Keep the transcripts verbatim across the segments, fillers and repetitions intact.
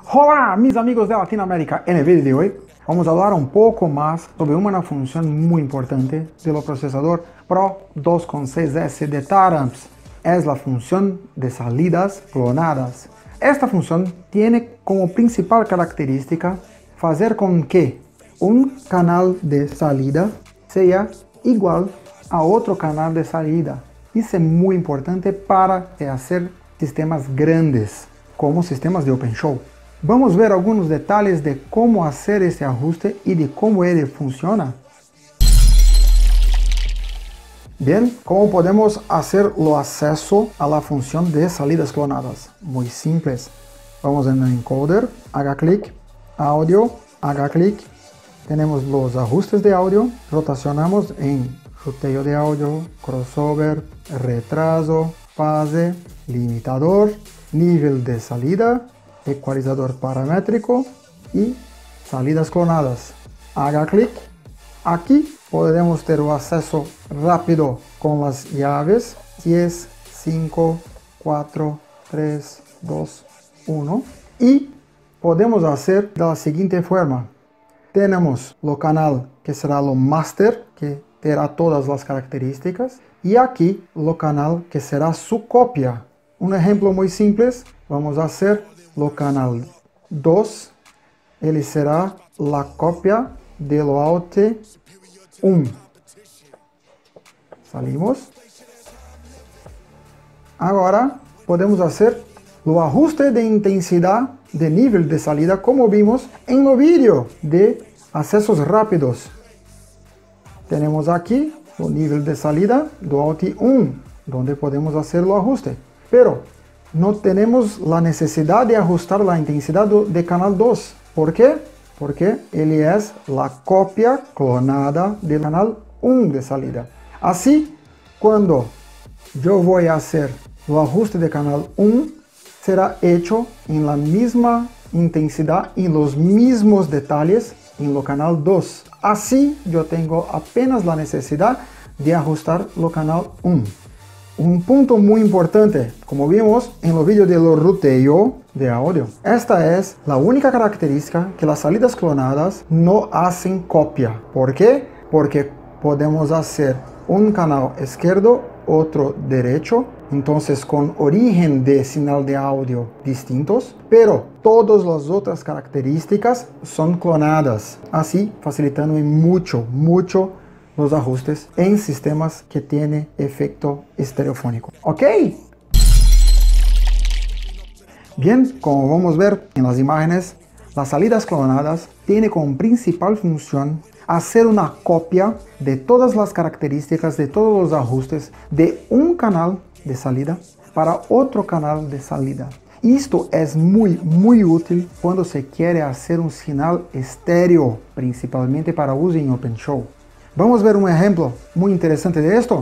Olá, mis amigos de Latinoamérica. En el vídeo de hoy vamos a hablar un poco más sobre una función muy importante del procesador Pro dos punto seis S de Taramps. Es la función de salidas clonadas. Esta función tiene como principal característica hacer con que un canal de salida sea igual a otro canal de salida. Isso é muito importante para hacer sistemas grandes, como sistemas de OpenShow. Vamos ver algunos detalles de cómo hacer este ajuste y de cómo ele funciona. Bien, ¿cómo podemos hacer el acceso a la función de salidas clonadas? Muy simples. Vamos en el encoder, haga clic, audio, haga clic. Tenemos los ajustes de audio, rotacionamos en ruteo de audio, crossover, retraso, fase, limitador, nivel de salida, ecualizador paramétrico y salidas clonadas. Haga clic. Aquí podemos tener un acceso rápido con las llaves diez, cinco, cuatro, tres, dos, uno y podemos hacer de la siguiente forma. Tenemos el canal que será lo master, que terá todas las características, y aquí el canal que será su copia. Un ejemplo muy simple, vamos a hacer el canal dos, ele será la copia del A T uno. Salimos. Ahora podemos hacer el ajuste de intensidad de nivel de salida como vimos en el vídeo de accesos rápidos. Tenemos aquí el nivel de salida do A T uno, donde podemos hacer el ajuste. Pero no tenemos la necesidad de ajustar la intensidad de canal dos. ¿Por qué? Porque él es la copia clonada del canal uno de salida. Así, cuando yo voy a hacer el ajuste de canal uno, será hecho en la misma intensidad y los mismos detalles en el canal dos. Así, yo tengo apenas la necesidad de ajustar el canal uno. Un punto muy importante, como vimos en el vídeo del ruteo de audio, esta es la única característica que las salidas clonadas no hacen copia. ¿Por qué? Porque podemos hacer un canal izquierdo, otro derecho, entonces con origen de señal de audio distintos, pero todas las otras características son clonadas, así facilitando mucho, mucho los ajustes en sistemas que tienen efecto estereofónico. ¿Ok? Bien, como vamos a ver en las imágenes, las salidas clonadas tienen como principal función hacer una copia de todas las características, de todos los ajustes de un canal de salida para otro canal de salida. Esto es muy, muy útil cuando se quiere hacer un señal estéreo, principalmente para uso en OpenShow. Vamos a ver un ejemplo muy interesante de esto.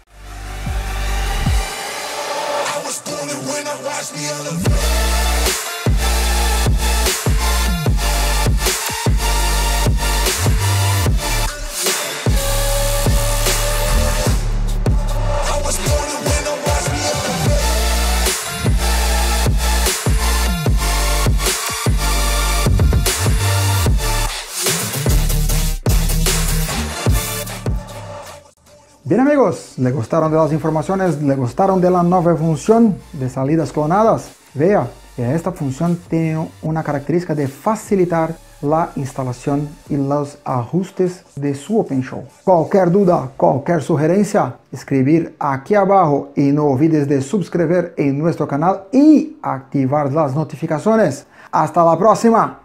Bien amigos, ¿le gustaron de las informaciones? ¿Le gustaron de la nueva función de salidas clonadas? Vea que esta función tiene una característica de facilitar la instalación y los ajustes de su OpenShow. Cualquier duda, cualquier sugerencia, escribir aquí abajo y no olvides de suscribir en nuestro canal y activar las notificaciones. ¡Hasta la próxima!